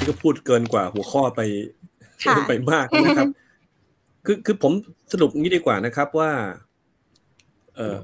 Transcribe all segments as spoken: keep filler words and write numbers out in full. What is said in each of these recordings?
นี่ก็พูดเกินกว่าหัวข้อไปไปมากนะครับคือคือผมสรุปงี้ดีกว่านะครับว่าเออ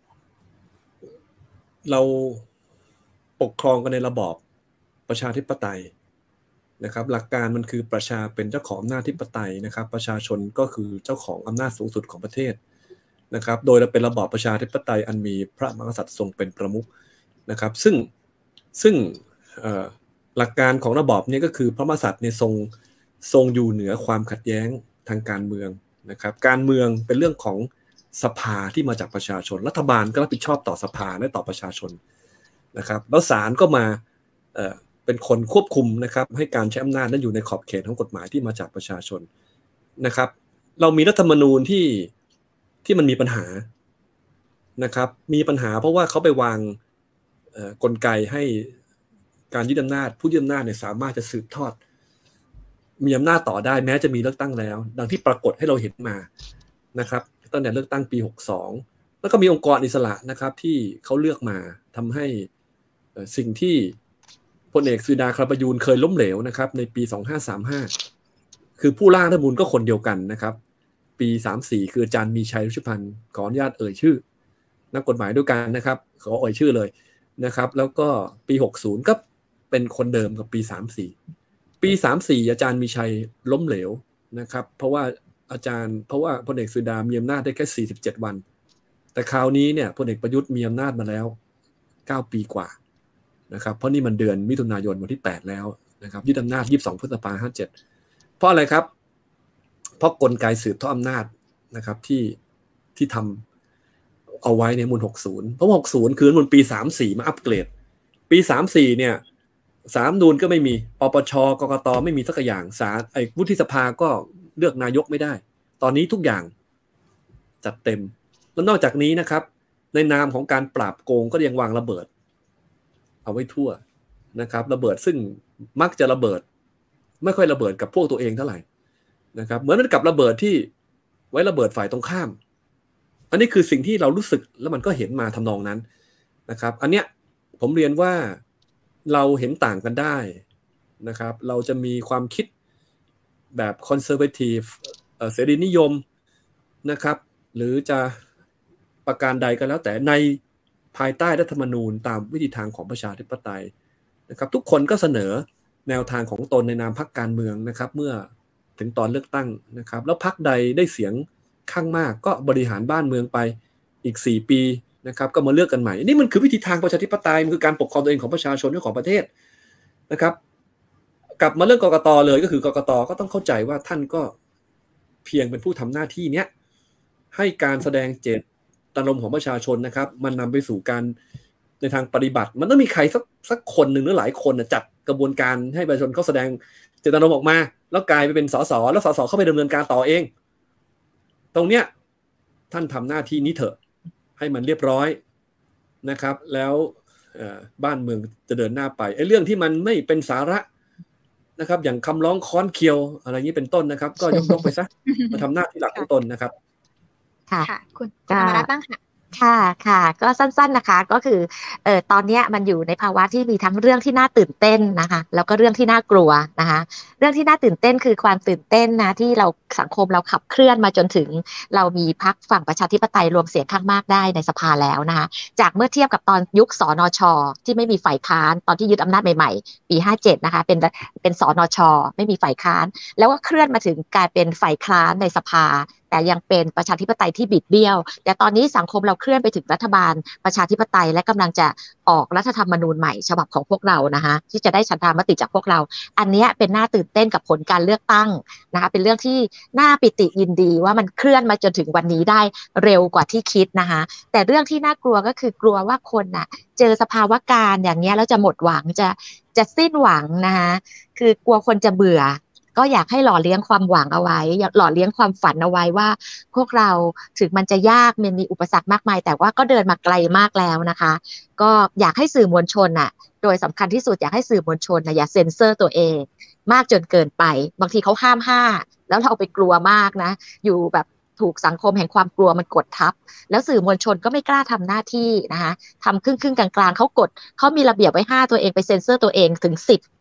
เราปกครองกันในระบอบประชาธิปไตยนะครับหลักการมันคือประชาเป็นเจ้าของอำนาจอธิปไตยนะครับประชาชนก็คือเจ้าของอำนาจสูงสุดของประเทศนะครับโดยเราเป็นระบอบประชาธิปไตยอันมีพระมหากษัตริย์ทรงเป็นประมุขนะครับซึ่งซึ่งหลักการของระบอบนี้ก็คือพระมหากษัตริย์เนี่ยทรงทรงอยู่เหนือความขัดแย้งทางการเมืองนะครับการเมืองเป็นเรื่องของสภาที่มาจากประชาชนรัฐบาลก็รับผิดชอบต่อสภาและต่อประชาชนนะครับแล้วศาลก็มาเอ่อเป็นคนควบคุมนะครับให้การใช้อำนาจนั้นอยู่ในขอบเขตของกฎหมายที่มาจากประชาชนนะครับเรามีรัฐธรรมนูญที่ที่มันมีปัญหานะครับมีปัญหาเพราะว่าเขาไปวางเอ่อกลไกให้การยึดอำนาจผู้ยึดอำนาจเนี่ยสามารถจะสืบทอดมีอำนาจต่อได้แม้จะมีเลือกตั้งแล้วดังที่ปรากฏให้เราเห็นมานะครับตั้งแต่เลือกตั้งปีหกสองแล้วก็มีองค์กรอิสระนะครับที่เขาเลือกมาทำให้สิ่งที่พลเอกสุดาคราประยูรเคยล้มเหลวนะครับในปีสองห้าสามห้าคือผู้ร่างรัฐธรรมนูญก็คนเดียวกันนะครับปีสามสี่คืออาจารย์มีชัยรุชุพันธ์ขออนุญาตเอ่ยชื่อนักกฎหมายด้วยกันนะครับขอเอ่ยชื่อเลยนะครับแล้วก็ปีหกสิบก็เป็นคนเดิมกับปีสามสี่ปีสามสี่อาจารย์มีชัยล้มเหลวนะครับเพราะว่าอาจารย์เพราะว่าพลเอกสุดามีอำนาจได้แค่สี่สิบเจ็ดวันแต่คราวนี้เนี่ยพลเอกประยุทธ์มีอำนาจมาแล้วเก้าปีกว่านะครับเพราะนี่มันเดือนมิถุนายนวันที่แปดแล้วนะครับยึดอำนาจยี่สิบสองพฤษภาคมห้าสิบเจ็ดเพราะอะไรครับเพราะกลไกสืบทอดอำนาจนะครับที่ที่ทำเอาไว้ในมูลหกสิบเพราะหกสิบคือมูลปีสามสี่มาอัปเกรดปีสามสี่เนี่ยสามนูนก็ไม่มีปปชกกตไม่มีสักอย่างศาลไอ้วุฒิสภาก็เลือกนายกไม่ได้ตอนนี้ทุกอย่างจัดเต็มแล้วนอกจากนี้นะครับในนามของการปราบโกงก็ยังวางระเบิดเอาไว้ทั่วนะครับระเบิดซึ่งมักจะระเบิดไม่ค่อยระเบิดกับพวกตัวเองเท่าไหร่นะครับเหมือนมันกับระเบิดที่ไว้ระเบิดฝ่ายตรงข้ามอันนี้คือสิ่งที่เรารู้สึกแล้วมันก็เห็นมาทำนองนั้นนะครับอันเนี้ยผมเรียนว่าเราเห็นต่างกันได้นะครับเราจะมีความคิดแบบคอนเซอร์เวทีฟเสรีนิยมนะครับหรือจะประการใดก็แล้วแต่ในภายใต้รัฐธรรมนูญตามวิธีทางของประชาธิปไตยนะครับทุกคนก็เสนอแนวทางของตนในนามพรรคการเมืองนะครับเมื่อถึงตอนเลือกตั้งนะครับแล้วพรรคใดได้เสียงข้างมากก็บริหารบ้านเมืองไปอีกสี่ปีนะครับก็มาเลือกกันใหม่นี่มันคือวิธีทางประชาธิปไตยมันคือการปกครองตัวเองของประชาชนและของประเทศนะครับกลับมาเรื่องกกตเลยก็คือกกตก็ต้องเข้าใจว่าท่านก็เพียงเป็นผู้ทำหน้าที่เนี้ยให้การแสดงเจตนารมณ์ของประชาชนนะครับมันนำไปสู่การในทางปฏิบัติมันต้องมีใครสักสักคนหนึ่งหรือหลายคนจัดกระบวนการให้ประชาชนเขาแสดงเจตนารมณ์ออกมาแล้วกลายไปเป็นสสแล้วสสเข้าไปดำเนินการต่อเองตรงเนี้ยท่านทำหน้าที่นี้เถอะให้มันเรียบร้อยนะครับแล้วบ้านเมืองจะเดินหน้าไปไอ้เรื่องที่มันไม่เป็นสาระนะครับอย่างคำร้องค้อนเคียวอะไรนี้เป็นต้นนะครับก็ยกยกไปซะมาทำหน้าที่หลักของตนนะครับค่ะคุณธรรมรัตน์บ้างค่ะค่ะค่ะก็สั้นๆนะคะก็คือเอ่อตอนนี้มันอยู่ในภาวะที่มีทั้งเรื่องที่น่าตื่นเต้นนะคะแล้วก็เรื่องที่น่ากลัวนะคะเรื่องที่น่าตื่นเต้นคือความตื่นเต้นนะที่เราสังคมเราขับเคลื่อนมาจนถึงเรามีพรรคฝั่งประชาธิปไตยรวมเสียงข้างมากได้ในสภาแล้วนะคะจากเมื่อเทียบกับตอนยุคสนช.ที่ไม่มีฝ่ายค้านตอนที่ยึดอำนาจใหม่ๆปีห้าเจ็ดนะคะเป็นเป็นสนช.ไม่มีฝ่ายค้านแล้วก็เคลื่อนมาถึงกลายเป็นฝ่ายค้านในสภาแต่ยังเป็นประชาธิปไตยที่บิดเบี้ยวแต่ตอนนี้สังคมเราเคลื่อนไปถึงรัฐบาลประชาธิปไตยและกำลังจะออกรัฐธรรมนูญใหม่ฉบับของพวกเรานะคะที่จะได้ฉันทามติจากพวกเราอันนี้เป็นน่าตื่นเต้นกับผลการเลือกตั้งนะคะเป็นเรื่องที่น่าปิติยินดีว่ามันเคลื่อนมาจนถึงวันนี้ได้เร็วกว่าที่คิดนะคะแต่เรื่องที่น่ากลัวก็คือกลัวว่าคนน่ะเจอสภาวะการอย่างนี้แล้วจะหมดหวังจะจะสิ้นหวังนะคะคือกลัวคนจะเบื่อก็อยากให้หล่อเลี้ยงความหวังเอาไว้หล่อเลี้ยงความฝันเอาไว้ว่าพวกเราถึงมันจะยากมันมีอุปสรรคมากมายแต่ว่าก็เดินมาไกลมากแล้วนะคะก็อยากให้สื่อมวลชนน่ะโดยสำคัญที่สุดอยากให้สื่อมวลชนนะอย่าเซ็นเซอร์ตัวเองมากจนเกินไปบางทีเขาห้ามห้าแล้วเราไปกลัวมากนะอยู่แบบถูกสังคมแห่งความกลัวมันกดทับแล้วสื่อมวลชนก็ไม่กล้าทำหน้าที่นะคะทำครึ่งครึ่งกลางๆเขากดเขามีระเบียบไว้ห้าตัวเองไปเซ็นเซอร์ตัวเองถึงสิบ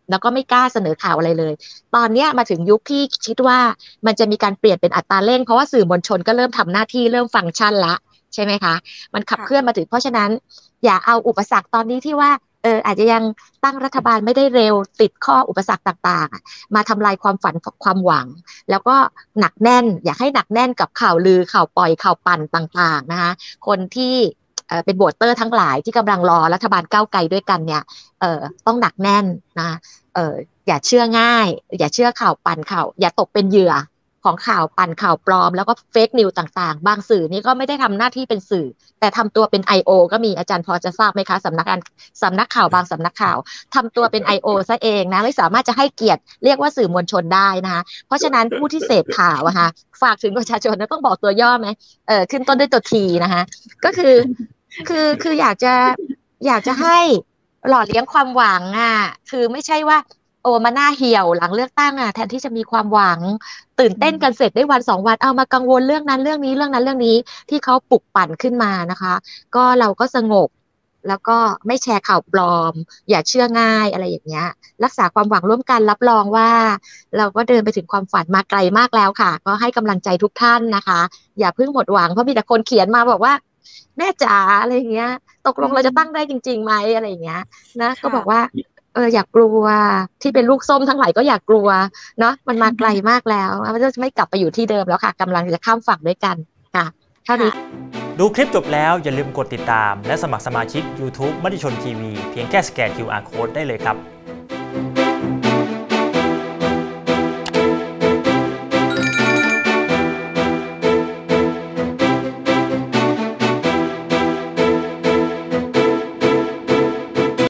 แล้วก็ไม่กล้าเสนอข่าวอะไรเลยตอนนี้มาถึงยุคที่คิดว่ามันจะมีการเปลี่ยนเป็นอัตราเร่งเพราะว่าสื่อมวลชนก็เริ่มทำหน้าที่เริ่มฟังก์ชันละใช่ไหมคะมันขับเคลื่อนมาถึงเพราะฉะนั้นอย่าเอาอุปสรรคตอนนี้ที่ว่าเอออาจจะยังตั้งรัฐบาลไม่ได้เร็วติดข้ออุปสรรคต่างๆมาทำลายความฝันความหวังแล้วก็หนักแน่นอยากให้หนักแน่นกับข่าวลือข่าวปล่อยข่าวปั่นต่างๆนะคะคนที่เป็นโหวตเตอร์ทั้งหลายที่กำลังรอรัฐบาลก้าวไกลด้วยกันเนี่ยเอ่อต้องหนักแน่นนะเอ่ออย่าเชื่อง่ายอย่าเชื่อข่าวปั่นข่าวอย่าตกเป็นเหยื่อของข่าวปั่นข่าวปลอมแล้วก็เฟกนิวต่างๆบางสื่อนี่ก็ไม่ได้ทำหน้าที่เป็นสื่อแต่ทำตัวเป็น ไอ โอ ก็มีอาจารย์พอจะทราบไหมคะสำนักงานสำนักข่าวบางสำนักข่าวทำตัวเป็น ไอ โอ ซะเองนะไม่สามารถจะให้เกียรติเรียกว่าสื่อมวลชนได้นะคะเพราะฉะนั้นผู้ที่เสพข่าวอะค่ะฝากถึงประชาชนนะต้องบอกตัวย่อไหมเออขึ้นต้นด้วยตัวทีนะคะก็คือคือคืออยากจะอยากจะให้หล่อเลี้ยงความหวังอ่ะคือไม่ใช่ว่าโอ้มาหน้าเหี่ยวหลังเลือกตั้งอ่ะแทนที่จะมีความหวังตื่นเต้นกันเสร็จได้วันสองวันเอามากังวลเรื่องนั้นเรื่องนี้เรื่องนั้นเรื่องนี้ที่เขาปลุกปั่นขึ้นมานะคะก็เราก็สงบแล้วก็ไม่แชร์ข่าวปลอมอย่าเชื่อง่ายอะไรอย่างเงี้ยรักษาความหวังร่วมกันรับรองว่าเราก็เดินไปถึงความฝันมาไกลมากแล้วค่ะก็ให้กำลังใจทุกท่านนะคะอย่าเพิ่งหมดหวังเพราะมีแต่คนเขียนมาบอกว่าแม่จ๋าอะไรอย่างเงี้ยตกลงเราจะตั้งได้จริงๆไหมอะไรอย่างเงี้ยนะก็บอกว่าเอออยากกลัวที่เป็นลูกส้มทั้งหลายก็อยากกลัวเนาะมันมาไกลมากแล้วมันจะไม่กลับไปอยู่ที่เดิมแล้วค่ะกำลังจะข้ามฝั่งด้วยกันค่ะเท่านี้ดูคลิปจบแล้วอย่าลืมกดติดตามและสมัครสมาชิก YouTube มติชนทีวีเพียงแค่สแกน คิว อาร์ Code ได้เลยครับ